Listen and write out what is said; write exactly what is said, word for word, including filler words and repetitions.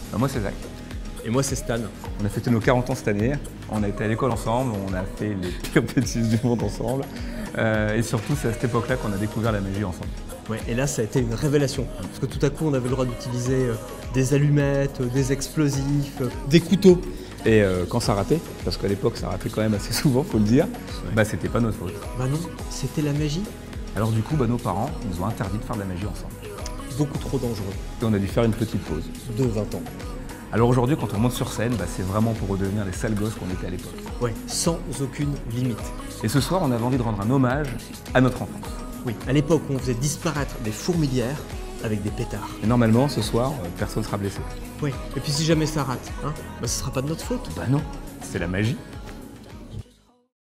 Bah, moi, c'est Zach. Et moi, c'est Stan. On a fêté nos quarante ans cette année. On a été à l'école ensemble, on a fait les pires bêtises du monde ensemble. Euh, et surtout, c'est à cette époque-là qu'on a découvert la magie ensemble. Ouais, et là, ça a été une révélation. Parce que tout à coup, on avait le droit d'utiliser euh, des allumettes, euh, des explosifs, euh, des couteaux. Et euh, quand ça ratait, parce qu'à l'époque ça ratait quand même assez souvent, faut le dire, ouais. bah c'était pas notre faute. Bah non, c'était la magie. Alors du coup, bah, nos parents nous ont interdit de faire de la magie ensemble. Beaucoup trop dangereux. Et on a dû faire une petite pause. De vingt ans. Alors aujourd'hui, quand on monte sur scène, bah, c'est vraiment pour redevenir les sales gosses qu'on était à l'époque. Ouais, sans aucune limite. Et ce soir, on avait envie de rendre un hommage à notre enfance. Oui, à l'époque où on faisait disparaître des fourmilières avec des pétards. Et normalement, ce soir, euh, personne ne sera blessé. Oui, et puis si jamais ça rate, hein, bah ce sera pas de notre faute. Bah non, c'est la magie.